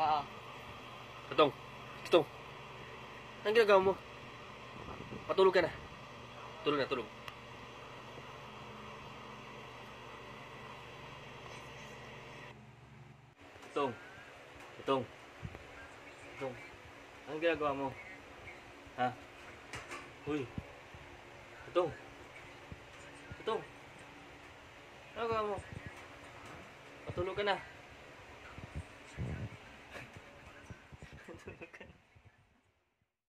Oo. Tutong. Tutong. Anong ginagawa mo? Patulog ka na. Tulog na, tulog. Tutong. Tutong. Tutong. Anong ginagawa mo? Ha? Uy. Tutong. Tutong. Anong ginagawa mo? Patulog ka na. Patulog ka na.